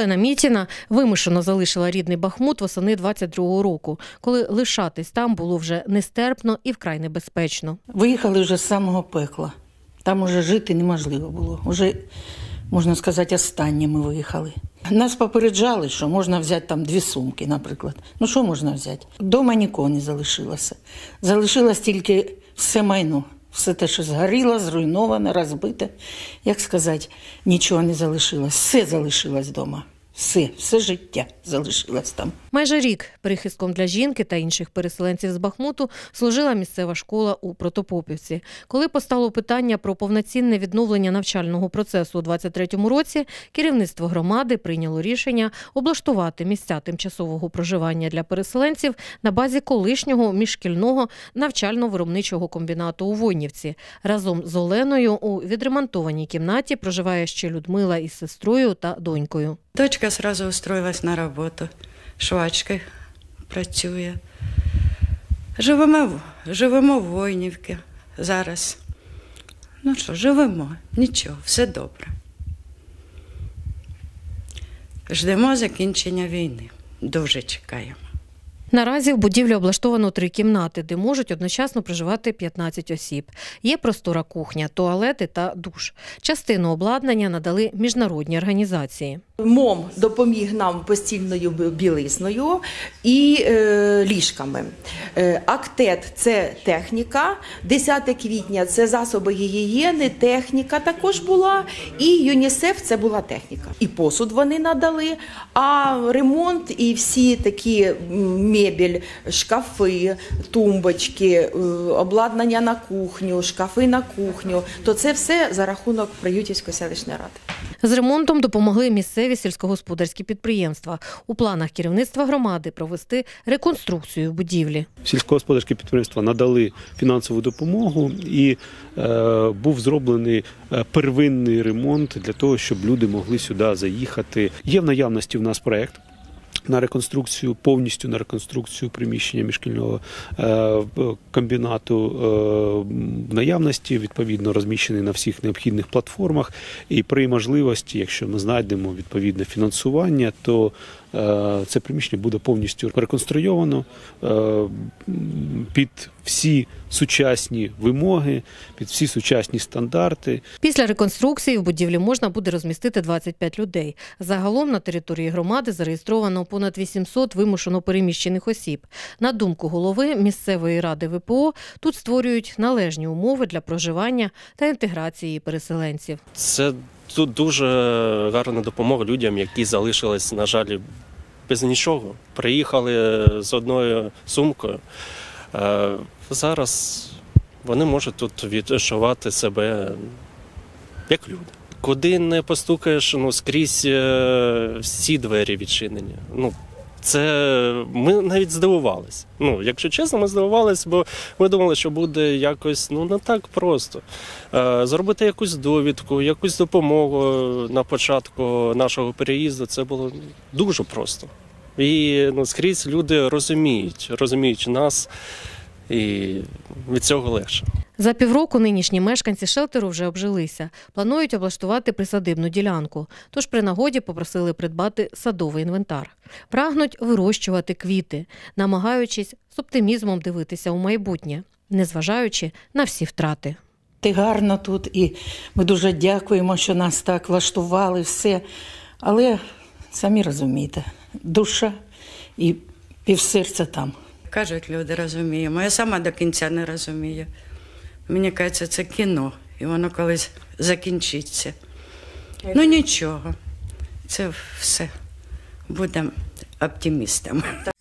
Олена Мітіна вимушено залишила рідний Бахмут восени 22-го року, коли лишатись там було вже нестерпно і вкрай небезпечно. Виїхали вже з самого пекла. Там уже жити неможливо було. Уже, можна сказати, останніми виїхали. Нас попереджали, що можна взяти там 2 сумки, наприклад. Ну що можна взяти? Дома нікого не залишилося. Залишилось тільки все майно. Все те, що згоріло, зруйноване, розбите. Як сказати, нічого не залишилось. Все залишилось вдома. Все життя залишилось там. Майже рік прихистком для жінки та інших переселенців з Бахмуту служила місцева школа у Протопопівці. Коли постало питання про повноцінне відновлення навчального процесу у 23-му році, керівництво громади прийняло рішення облаштувати місця тимчасового проживання для переселенців на базі колишнього міжшкільного навчально-виробничого комбінату у Войнівці. Разом з Оленою у відремонтованій кімнаті проживає ще Людмила із сестрою та донькою. Дочка сразу устроилась на роботу, швачкою працює. Живемо в Войнівці зараз. Ну що, живемо, нічого, все добре. Ждемо закінчення війни, дуже чекаємо. Наразі в будівлі облаштовано 3 кімнати, де можуть одночасно проживати 15 осіб. Є простора кухня, туалети та душ. Частину обладнання надали міжнародні організації. МОМ допоміг нам постільною білизною і ліжками. Актет – це техніка, 10 квітня – це засоби гігієни, техніка також була, і ЮНІСЕФ – це була техніка. І посуд вони надали, а ремонт і всі такі мебель, шкафи, тумбочки, обладнання на кухню, шкафи на кухню, то це все за рахунок Приютівської селищної ради. З ремонтом допомогли місцеві сільськогосподарські підприємства. У планах керівництва громади провести реконструкцію будівлі. Сільськогосподарські підприємства надали фінансову допомогу і був зроблений первинний ремонт для того, щоб люди могли сюди заїхати. Є в наявності в нас проєкт на реконструкцію, повністю на реконструкцію приміщення міжшкільного комбінату в наявності, відповідно розміщений на всіх необхідних платформах. І при можливості, якщо ми знайдемо відповідне фінансування, то це приміщення буде повністю реконструйовано під всі сучасні вимоги, під всі сучасні стандарти. Після реконструкції в будівлі можна буде розмістити 25 людей. Загалом на території громади зареєстровано понад 800 вимушено переміщених осіб. На думку голови місцевої ради ВПО, тут створюють належні умови для проживання та інтеграції переселенців. Це тут дуже гарна допомога людям, які залишились, на жаль, без нічого. Приїхали з одною сумкою. Зараз вони можуть тут відчувати себе як люди. Куди не постукаєш, скрізь всі двері відчинені. Це ми навіть здивувалися. Якщо чесно, ми здивувалися, бо ми думали, що буде якось не так просто. Зробити якусь довідку, якусь допомогу на початку нашого переїзду – це було дуже просто. І скрізь люди розуміють нас, і від цього легше. За півроку нинішні мешканці шелтеру вже обжилися. Планують облаштувати присадибну ділянку. Тож при нагоді попросили придбати садовий інвентар. Прагнуть вирощувати квіти, намагаючись з оптимізмом дивитися у майбутнє, незважаючи на всі втрати. Гарно тут, і ми дуже дякуємо, що нас так влаштували, все. Але, самі розумієте, душа і півсерця там. Кажуть, люди розуміємо. Я сама до кінця не розумію. Мені кажеться, це кіно, і воно колись закінчиться. Нічого, це все. Будемо оптимістами.